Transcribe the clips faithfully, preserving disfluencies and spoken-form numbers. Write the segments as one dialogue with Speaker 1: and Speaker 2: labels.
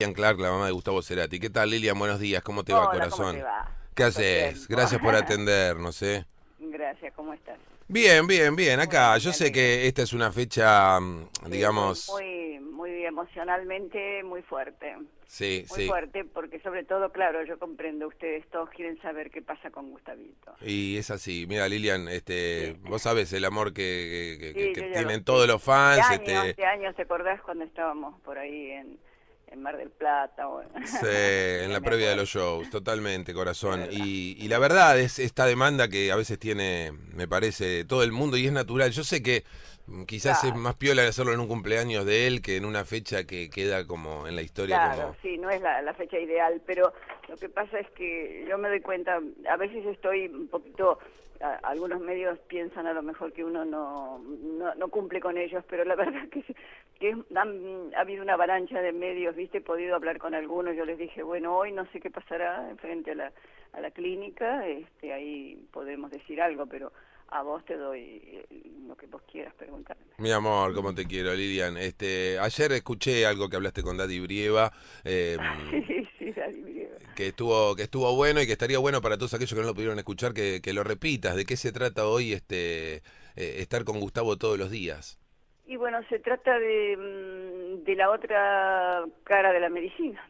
Speaker 1: Lilian Clark, la mamá de Gustavo Cerati. ¿Qué tal, Lilian? Buenos días, ¿cómo te va,
Speaker 2: Hola, ¿cómo te
Speaker 1: corazón?
Speaker 2: va?
Speaker 1: ¿Qué
Speaker 2: Tanto
Speaker 1: haces?
Speaker 2: tiempo.
Speaker 1: Gracias por atendernos, ¿eh?
Speaker 2: Gracias, ¿cómo estás?
Speaker 1: Bien, bien, bien, acá.
Speaker 2: Bueno,
Speaker 1: Yo
Speaker 2: me
Speaker 1: sé
Speaker 2: alegro.
Speaker 1: que esta es una fecha, mm,
Speaker 2: Sí, muy,
Speaker 1: digamos,
Speaker 2: muy, muy emocionalmente, muy fuerte.
Speaker 1: sí,
Speaker 2: Muy
Speaker 1: sí.
Speaker 2: fuerte porque sobre todo, claro, yo comprendo, ustedes todos quieren saber qué pasa con Gustavito.
Speaker 1: Y es así. Mira, Lilian, este,
Speaker 2: Sí,
Speaker 1: vos sabés el amor que, que, que-
Speaker 2: sí,
Speaker 1: que
Speaker 2: yo ya lo
Speaker 1: tienen todos
Speaker 2: sé.
Speaker 1: los
Speaker 2: De
Speaker 1: fans,
Speaker 2: años,
Speaker 1: este,
Speaker 2: de años, ¿te acordás cuando estábamos por ahí en, en Mar del Plata? Bueno,
Speaker 1: sí, en
Speaker 2: me,
Speaker 1: la
Speaker 2: me
Speaker 1: previa de
Speaker 2: acuerdo,
Speaker 1: los shows, totalmente,
Speaker 2: de
Speaker 1: corazón.
Speaker 2: verdad,
Speaker 1: Y, y
Speaker 2: de
Speaker 1: la
Speaker 2: verdad.
Speaker 1: verdad es esta demanda que a veces tiene, me parece, todo el mundo y es natural. Yo sé que mm, quizás es
Speaker 2: Claro.
Speaker 1: más piola hacerlo en un cumpleaños de él que en una fecha que queda como en la historia
Speaker 2: Claro,
Speaker 1: como...
Speaker 2: sí, no es la, la fecha ideal, pero lo que pasa es que yo me doy cuenta, a veces estoy un poquito, a- algunos medios piensan a lo mejor que uno no, no, no cumple con ellos, pero la verdad que, sí, que es- han- ha habido una avalancha de medios, viste, he podido hablar con algunos, yo les dije, bueno, hoy no sé qué pasará frente a la, a la clínica, este, ahí podemos decir algo, pero a vos te doy eh, lo que vos quieras preguntarme.
Speaker 1: Mi amor, cómo te quiero, Lilian. Este, ayer escuché algo que hablaste con Daddy Brieva, eh,
Speaker 2: Sí, sí, Dani, Miguel.
Speaker 1: que estuvo, que estuvo bueno y que estaría bueno para todos aquellos que no lo pudieron escuchar, que, que lo repitas. ¿De qué se trata hoy este, eh, estar con Gustavo todos los días?
Speaker 2: Y bueno, se trata de, mm, de la otra cara de la medicina.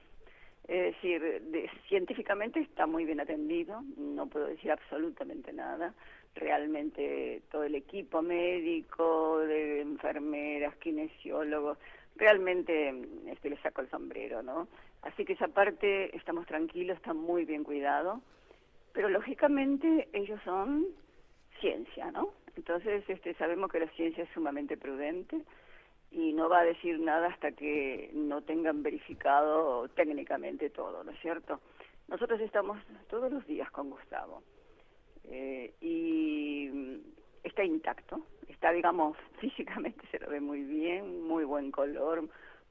Speaker 2: Es decir, de- científicamente está muy bien atendido, no puedo decir absolutamente nada. Realmente todo el equipo médico, de enfermeras, kinesiólogos, realmente mm, este, le saco el sombrero, ¿no? Así que esa parte estamos tranquilos, está muy bien cuidado, pero lógicamente ellos son ciencia, ¿no? Entonces este, sabemos que la ciencia es sumamente prudente y no va a decir nada hasta que no tengan verificado técnicamente todo, ¿no es cierto? Nosotros estamos todos los días con Gustavo eh, y mm, está intacto, está, digamos, físicamente se lo ve muy bien, muy buen color,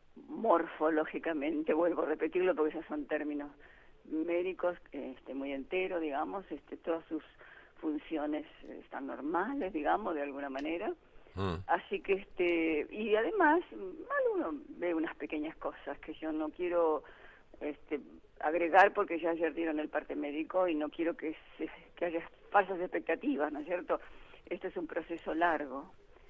Speaker 2: morfológicamente, vuelvo a repetirlo porque esos son términos médicos, este, muy entero, digamos, este, todas sus funciones eh, están normales, digamos, de alguna manera.
Speaker 1: Mm.
Speaker 2: Así que, este, y además, mal uno ve unas pequeñas cosas que yo no quiero este, agregar porque ya ayer dieron el parte médico y no quiero que, se, que haya falsas expectativas, ¿no es cierto? Este es un proceso largo,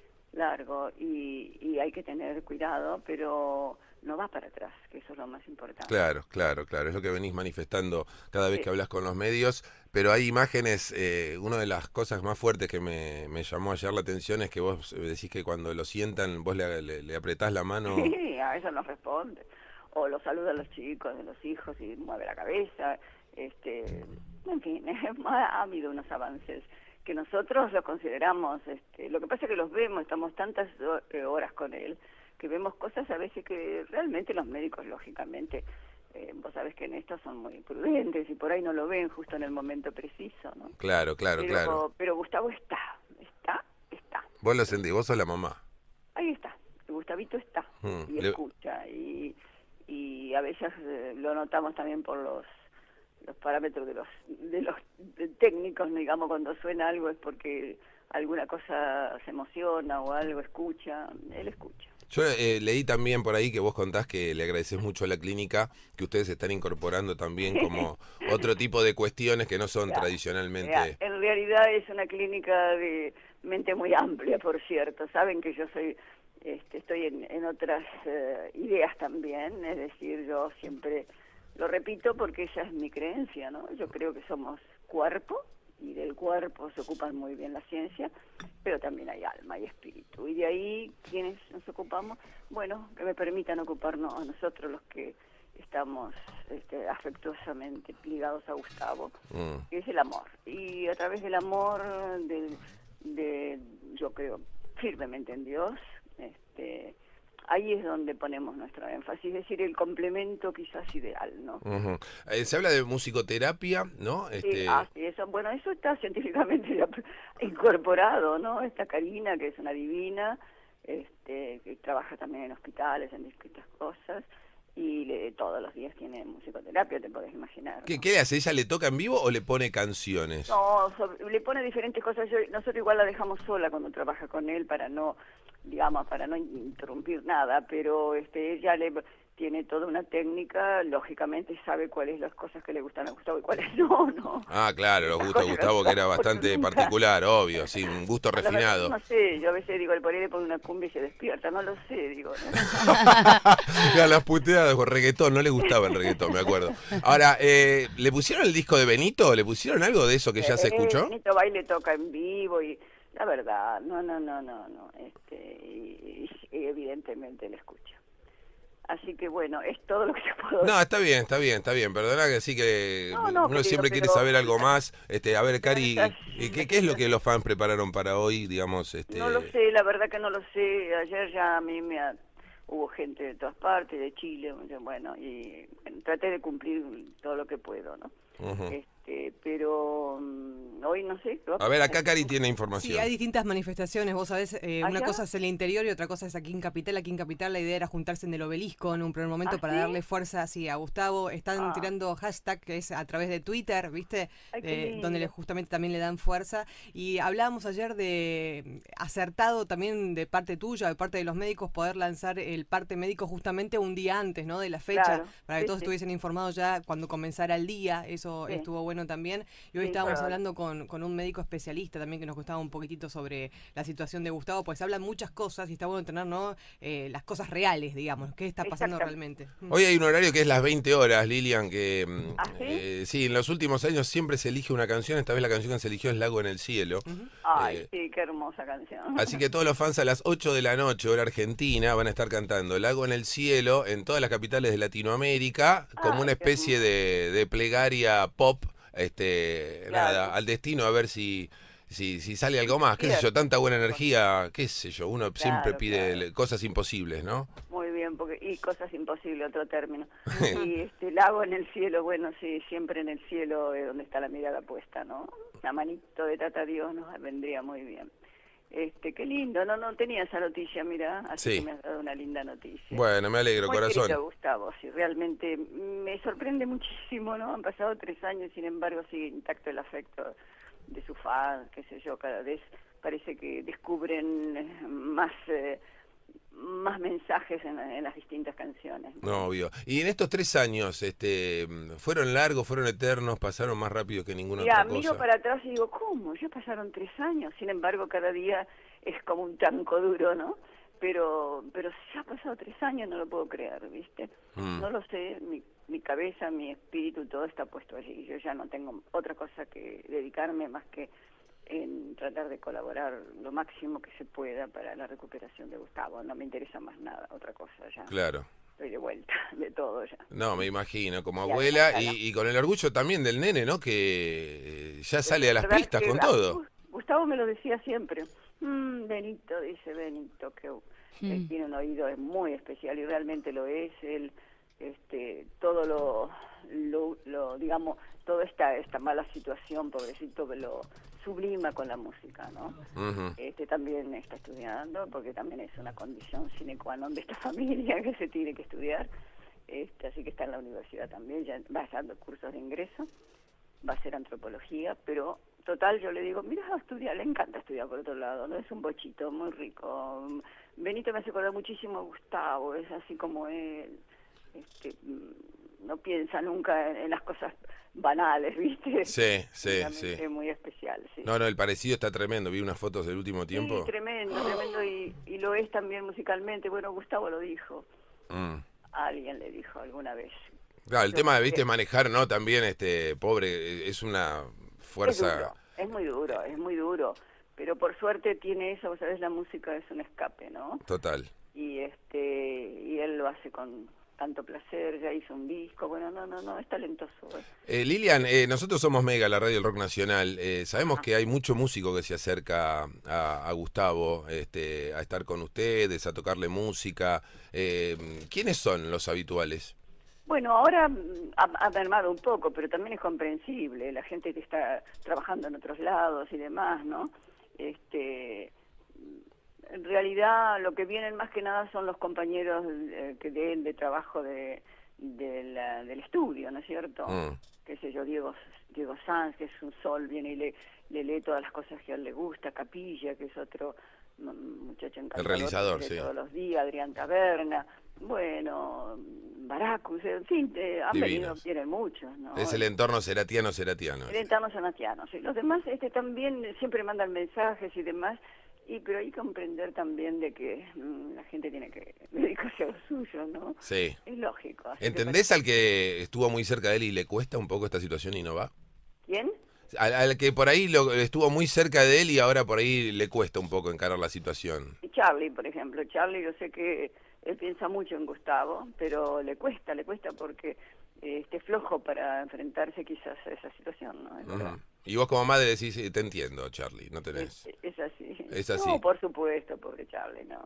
Speaker 2: largo y, y hay que tener cuidado, pero no va para atrás, que eso es lo más importante.
Speaker 1: Claro, claro, claro, es lo que venís manifestando cada vez que
Speaker 2: Sí.
Speaker 1: hablas con los medios, pero hay imágenes, eh, una de las cosas más fuertes que me, me llamó ayer la atención es que vos eh, decís que cuando lo sientan, vos le, le, le apretás la mano.
Speaker 2: Sí, a eso no responde. O lo saluda a los chicos, de los hijos y mueve la cabeza. Este, en fin, ha habido unos avances que nosotros los consideramos. Este, lo que pasa es que los vemos, estamos tantas eh, horas con él, que vemos cosas a veces que realmente los médicos, lógicamente, eh, vos sabés que en esto son muy prudentes y por ahí no lo ven justo en el momento preciso, ¿no?
Speaker 1: Claro, claro, claro.
Speaker 2: Pero, pero Gustavo está, está, está.
Speaker 1: Vos lo sentís, vos sos la mamá.
Speaker 2: Ahí está, Gustavito está
Speaker 1: Mm,
Speaker 2: y
Speaker 1: le-
Speaker 2: escucha y, y a veces eh, lo notamos también por los los parámetros de los de los de técnicos, digamos, cuando suena algo es porque alguna cosa se emociona o algo escucha, él escucha.
Speaker 1: Yo eh, leí también por ahí que vos contás que le agradeces mucho a la clínica, que ustedes están incorporando también como otro tipo de cuestiones que no son
Speaker 2: Ya, ya.
Speaker 1: tradicionalmente...
Speaker 2: En realidad es una clínica de mente muy amplia, por cierto. Saben que yo soy, este, estoy en, en otras eh, ideas también, es decir, yo siempre lo repito porque esa es mi creencia, ¿no? Yo creo que somos cuerpo y del cuerpo se ocupan muy bien la ciencia, pero también hay alma y espíritu. Y de ahí, ¿quiénes nos ocupamos? Bueno, que me permitan ocuparnos a nosotros los que estamos este, afectuosamente ligados a Gustavo,
Speaker 1: Mm.
Speaker 2: que es el amor. Y a través del amor, del, de, yo creo firmemente en Dios, este, ahí es donde ponemos nuestro énfasis, es decir, el complemento quizás ideal, ¿no?
Speaker 1: Ujú. Eh, se habla de musicoterapia, ¿no?
Speaker 2: Sí, ah,
Speaker 1: Este,
Speaker 2: sí, eso, bueno, eso está científicamente ya incorporado, ¿no? Esta Karina, que es una divina, este, que trabaja también en hospitales, en distintas cosas, y le- todos los días tiene musicoterapia, te podés imaginar,
Speaker 1: ¿qué,
Speaker 2: ¿no?
Speaker 1: qué le hace? ¿Ella le toca en vivo o le pone canciones?
Speaker 2: No, sobre- le pone diferentes cosas. Yo- nosotros igual la dejamos sola cuando trabaja con él para no, digamos, para no interrumpir nada, pero este, ella le, tiene toda una técnica, lógicamente sabe cuáles las cosas que le gustan a Gustavo y cuáles no, ¿no?
Speaker 1: Ah, claro, los
Speaker 2: Esas
Speaker 1: gustos de
Speaker 2: cosas
Speaker 1: Gustavo,
Speaker 2: no
Speaker 1: que era
Speaker 2: las
Speaker 1: bastante
Speaker 2: nunca.
Speaker 1: particular, obvio, sí, un gusto
Speaker 2: La verdad,
Speaker 1: refinado.
Speaker 2: no sé, yo a veces digo, el por ahí le pone una cumbia y se despierta, no lo sé, digo, ¿no?
Speaker 1: Ya las puteadas con reggaetón, no le gustaba el reggaetón, me acuerdo. Ahora, eh, ¿le pusieron el disco de Benito? ¿Le pusieron algo de eso que ya se
Speaker 2: Eh,
Speaker 1: escuchó?
Speaker 2: Benito Baile toca en vivo y la verdad, no, no, no, no, no, este, y, y- y evidentemente le escucho. Así que bueno, es todo lo que te puedo
Speaker 1: No,
Speaker 2: decir.
Speaker 1: está bien, está bien, está bien. Perdona que sí que
Speaker 2: No, no,
Speaker 1: uno
Speaker 2: querido,
Speaker 1: siempre quiere
Speaker 2: pero,
Speaker 1: saber algo más. Este, a ver,
Speaker 2: pero en estas,
Speaker 1: Cari, ¿y ¿qué, qué es lo
Speaker 2: estas
Speaker 1: que los fans prepararon para hoy, digamos,
Speaker 2: no lo
Speaker 1: este?
Speaker 2: sé, la verdad que no lo sé. Ayer ya a mí me ha- hubo gente de todas partes, de Chile, bueno, y bueno, traté de cumplir todo lo que puedo, ¿no?
Speaker 1: Ujú.
Speaker 2: Este, pero mm, hoy no sé, ¿qué va a
Speaker 1: A ver,
Speaker 2: pasar?
Speaker 1: acá Cari tiene
Speaker 3: Sí, hay
Speaker 1: información.
Speaker 3: distintas manifestaciones, vos sabés, eh, una
Speaker 2: ¿Allá?
Speaker 3: cosa es el interior y otra cosa es aquí en Capital. Aquí en Capital la idea era juntarse en el Obelisco en un primer momento
Speaker 2: ¿Ah,
Speaker 3: para
Speaker 2: sí?
Speaker 3: darle fuerza así a Gustavo. Están
Speaker 2: Ah,
Speaker 3: tirando hashtag que es a través de Twitter, ¿viste?
Speaker 2: ay, qué
Speaker 3: Eh, donde le,
Speaker 2: lindo.
Speaker 3: justamente también le dan fuerza. Y hablábamos ayer de acertado también de parte tuya, de parte de los médicos, poder lanzar el parte médico justamente un día antes, ¿no? De la fecha,
Speaker 2: Claro,
Speaker 3: para que
Speaker 2: sí,
Speaker 3: todos
Speaker 2: sí,
Speaker 3: estuviesen informados ya cuando comenzara el día. Eso
Speaker 2: sí,
Speaker 3: estuvo bueno también. Y hoy
Speaker 2: sí,
Speaker 3: estábamos
Speaker 2: claro.
Speaker 3: hablando con, con un médico especialista también que nos costaba un poquitito sobre la situación de Gustavo, pues hablan muchas cosas y está bueno tener, ¿no? Eh, las cosas reales, digamos, qué está pasando
Speaker 2: Exactamente.
Speaker 3: realmente. Mm.
Speaker 1: Hoy hay un horario que es las veinte horas, Lilian, que mm,
Speaker 2: ¿Ah, sí?
Speaker 1: eh, sí, en los últimos años siempre se elige una canción. Esta vez la canción que se eligió es Lago en el Cielo.
Speaker 3: Ujú.
Speaker 2: Ay,
Speaker 1: Eh,
Speaker 2: sí, qué hermosa canción.
Speaker 1: Así que todos los fans a las ocho de la noche, hora argentina, van a estar cantando Lago en el Cielo en todas las capitales de Latinoamérica, como una
Speaker 2: Ay, qué
Speaker 1: especie
Speaker 2: hermoso.
Speaker 1: de, de plegaria pop, este, nada,
Speaker 2: Claro,
Speaker 1: al destino, a ver si, si, si sale algo más, qué sé yo,
Speaker 2: cierto.
Speaker 1: tanta buena energía, qué sé yo, uno siempre
Speaker 2: Claro,
Speaker 1: pide
Speaker 2: claro.
Speaker 1: le- cosas imposibles, ¿no?
Speaker 2: Muy bien, porque y cosas imposibles, otro término. Y este lago en el cielo, bueno, sí, siempre en el cielo es donde está la mirada puesta, ¿no? La manito de Tata Dios nos vendría muy bien. Este, qué lindo, no, no tenía esa noticia, mira, así que
Speaker 1: Sí,
Speaker 2: me has dado una linda noticia.
Speaker 1: bueno, me alegro,
Speaker 2: Muy
Speaker 1: corazón.
Speaker 2: querido Gustavo, sí, realmente me sorprende muchísimo, ¿no? Han pasado tres años, sin embargo sigue intacto el afecto de su fan, qué sé yo, cada vez parece que descubren eh, más eh, más mensajes en, en las distintas canciones, ¿no?
Speaker 1: No, obvio. Y en estos tres años, este, ¿fueron largos, fueron eternos, pasaron más rápido que ninguna
Speaker 2: Mira,
Speaker 1: otra
Speaker 2: miro
Speaker 1: cosa?
Speaker 2: para atrás y digo, ¿cómo? Ya pasaron tres años, sin embargo cada día es como un tranco duro, ¿no? Pero, pero si ha pasado tres años no lo puedo creer, ¿viste?
Speaker 1: Mm.
Speaker 2: No lo sé, mi, mi cabeza, mi espíritu, todo está puesto allí. Yo ya no tengo otra cosa que dedicarme más que en tratar de colaborar lo máximo que se pueda para la recuperación de Gustavo. No me interesa más nada, otra cosa ya.
Speaker 1: Claro.
Speaker 2: Estoy de vuelta de todo ya.
Speaker 1: No, me imagino, como
Speaker 2: Y además
Speaker 1: abuela
Speaker 2: a
Speaker 1: y,
Speaker 2: la-
Speaker 1: y con el orgullo también del nene, ¿no? Que eh, ya
Speaker 2: es
Speaker 1: sale a las
Speaker 2: verdad
Speaker 1: pistas
Speaker 2: que
Speaker 1: con
Speaker 2: a mí
Speaker 1: todo.
Speaker 2: Gus- Gustavo me lo decía siempre. Mm, Benito, dice Benito, que eh,
Speaker 4: Mm.
Speaker 2: tiene un oído es muy especial y realmente lo es. Él, este, todo lo, lo, lo, digamos, toda esta esta mala situación, pobrecito, lo sublima con la música, ¿no?
Speaker 1: Ujú.
Speaker 2: Este también está estudiando, porque también es una condición sine qua non de esta familia que se tiene que estudiar. Este, así que está en la universidad también, ya va dando cursos de ingreso, va a hacer antropología, pero total yo le digo, mira, a estudiar, le encanta estudiar por otro lado, no es un bochito muy rico. Benito me hace acordar muchísimo a Gustavo, es así como él, este, no piensa nunca en, en las cosas banales, ¿viste?
Speaker 1: Sí, sí,
Speaker 2: Realmente
Speaker 1: sí.
Speaker 2: muy especial, sí.
Speaker 1: No, no, el parecido está tremendo. Vi unas fotos del último
Speaker 2: Sí,
Speaker 1: tiempo.
Speaker 2: tremendo, tremendo, y, y lo es también musicalmente. Bueno, Gustavo lo dijo,
Speaker 1: Mm.
Speaker 2: alguien le dijo alguna vez.
Speaker 1: Claro, el
Speaker 2: Yo
Speaker 1: tema de,
Speaker 2: creo
Speaker 1: viste,
Speaker 2: que
Speaker 1: manejar, ¿no? También, este, pobre, eh, es una
Speaker 2: es
Speaker 1: fuerza
Speaker 2: duro, es muy duro, es muy duro, pero por suerte tiene eso, vos sabés, la música es un escape, ¿no?
Speaker 1: total.
Speaker 2: Y este y él lo hace con tanto placer, ya hizo un disco, bueno, no, no, no, es talentoso. ¿Eh?
Speaker 1: Eh, Lilian, eh, nosotros somos Mega, la radio del rock nacional. Eh, sabemos
Speaker 2: Ajá.
Speaker 1: que hay mucho músico que se acerca a, a Gustavo, este, a estar con ustedes, a tocarle música. Eh, ¿Quiénes son los habituales?
Speaker 2: Bueno, ahora mm, ha, ha mermado un poco, pero también es comprensible, la gente que está trabajando en otros lados y demás, ¿no? Este, en realidad lo que vienen más que nada son los compañeros eh, que de él de trabajo de, de la- del estudio, ¿no es cierto?
Speaker 1: Mm.
Speaker 2: Qué sé yo, Diego, Diego Sanz, que es un sol, viene y le, le lee todas las cosas que a él le gusta, Capilla, que es otro un muchacho
Speaker 1: El
Speaker 2: encantador.
Speaker 1: realizador,
Speaker 2: de
Speaker 1: sí.
Speaker 2: Todos los días, Adrián Taberna, bueno, Baracus, en fin, eh, han
Speaker 1: Divinos.
Speaker 2: venido, tienen muchos, ¿no?
Speaker 1: Es el entorno seratiano-seratiano.
Speaker 2: El entorno sanatiano, sí. Los demás este también siempre mandan mensajes y demás, y pero hay que comprender también de que mmm, la gente tiene que dedicarse a lo suyo, ¿no?
Speaker 1: Sí.
Speaker 2: Es lógico. así
Speaker 1: ¿Entendés
Speaker 2: que
Speaker 1: al que estuvo muy cerca de él y le cuesta un poco esta situación y no va?
Speaker 2: ¿Quién?
Speaker 1: Al, al que por ahí lo, estuvo muy cerca de él y ahora por ahí le cuesta un poco encarar la situación.
Speaker 2: Charlie, por ejemplo. Charlie, yo sé que él piensa mucho en Gustavo, pero le cuesta, le cuesta porque eh, esté flojo para enfrentarse quizás a esa situación, ¿no? Es verdad.
Speaker 1: Uh-huh. Y vos como madre decís, te entiendo, Charlie, no tenés...
Speaker 2: Es, es así.
Speaker 1: Es así.
Speaker 2: No, por supuesto, pobre Charlie, no.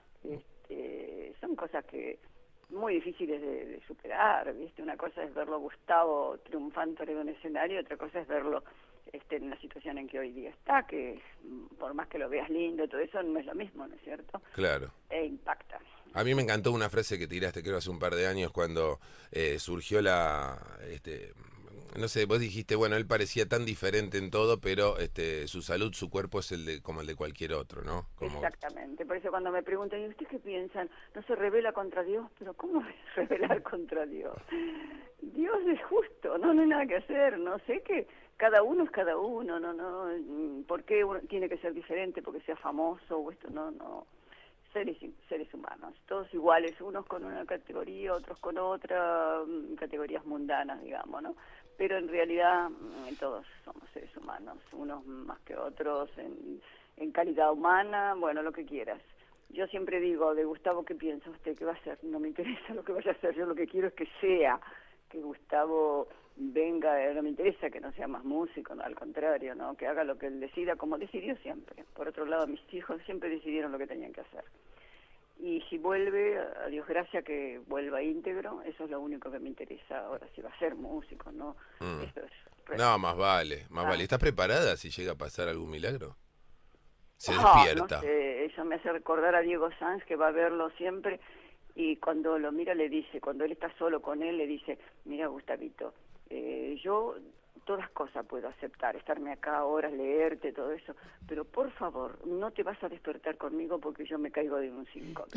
Speaker 2: Este, son cosas que muy difíciles de, de superar, ¿viste? Una cosa es verlo a Gustavo triunfante arriba de un escenario, otra cosa es verlo este, en la situación en que hoy día está, que por más que lo veas lindo, todo eso no es lo mismo, ¿no es cierto?
Speaker 1: Claro.
Speaker 2: E impacta.
Speaker 1: A mí me encantó una frase que tiraste, creo, hace un par de años, cuando eh, surgió la... Este, no sé, vos dijiste, bueno, él parecía tan diferente en todo, pero este, su salud, su cuerpo es el de, como el de cualquier otro, ¿no? Como...
Speaker 2: Exactamente, por eso cuando me preguntan, ¿y ustedes qué piensan? ¿No se revela contra Dios? Pero ¿cómo rebelar contra Dios? Dios es justo, no, no hay nada que hacer, no sé que cada uno es cada uno, no, no, ¿por qué uno tiene que ser diferente porque sea famoso o esto? No, no, seres, seres humanos, todos iguales, unos con una categoría, otros con otra, categorías mundanas, digamos, ¿no? Pero en realidad todos somos seres humanos, unos más que otros en, en calidad humana, bueno, lo que quieras. Yo siempre digo, de Gustavo, ¿qué piensa usted? ¿Qué va a hacer? No me interesa lo que vaya a hacer, yo lo que quiero es que sea, que Gustavo venga, no me interesa que no sea más músico, no, al contrario, ¿no? Que haga lo que él decida, como decidió siempre. Por otro lado, mis hijos siempre decidieron lo que tenían que hacer. Y si vuelve, a Dios gracias que vuelva íntegro, eso es lo único que me interesa. Ahora, si va a ser músico, ¿no?
Speaker 1: Mm.
Speaker 2: Eso es
Speaker 1: No, más vale, más
Speaker 2: ah.
Speaker 1: vale. ¿Estás preparada si llega a pasar algún milagro? Se
Speaker 2: oh,
Speaker 1: despierta.
Speaker 2: No sé, eso me hace recordar a Diego Sanz, que va a verlo siempre, y cuando lo mira le dice, cuando él está solo con él, le dice, mira, Gustavito, eh, yo todas cosas puedo aceptar, estarme acá horas, leerte, todo eso, pero por favor, no te vas a despertar conmigo porque yo me caigo de un cinco.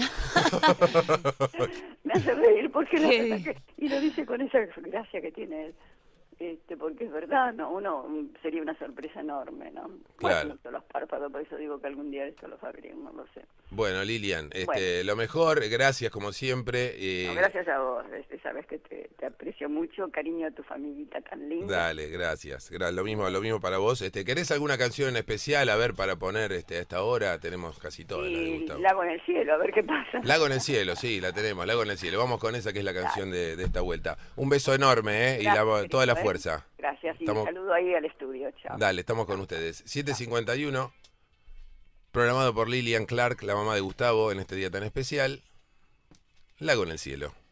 Speaker 2: Me hace reír porque la verdad que, y lo dice con esa gracia que tiene él. Este, porque es verdad, ¿no? Uno sería una sorpresa enorme, ¿no?
Speaker 1: Claro.
Speaker 2: Bueno, los párpados, por eso digo que algún día esto lo abriremos, no lo sé.
Speaker 1: Bueno, Lilian, este,
Speaker 2: Bueno.
Speaker 1: lo mejor, gracias como siempre. Eh...
Speaker 2: No, gracias a vos, este, sabes que te, te aprecio mucho, cariño a tu familita tan linda.
Speaker 1: Dale, gracias. Gra lo mismo, lo mismo para vos. Este, ¿querés alguna canción en especial? A ver, para poner este, a esta hora, tenemos casi todas las de
Speaker 2: Y
Speaker 1: Gustavo.
Speaker 2: Lago en el cielo, a ver qué pasa.
Speaker 1: Lago en el cielo, sí, la tenemos, Lago en el cielo. Vamos con esa que es la canción de, de esta vuelta. Un beso enorme, ¿eh?
Speaker 2: Gracias,
Speaker 1: y la, toda la
Speaker 2: querido, ¿eh?
Speaker 1: fuerza.
Speaker 2: Gracias, y
Speaker 1: Estamos...
Speaker 2: un saludo ahí al estudio, chao.
Speaker 1: Dale, estamos con ustedes. siete cincuenta y uno, programado por Lilian Clark, la mamá de Gustavo, en este día tan especial. Lago en el cielo.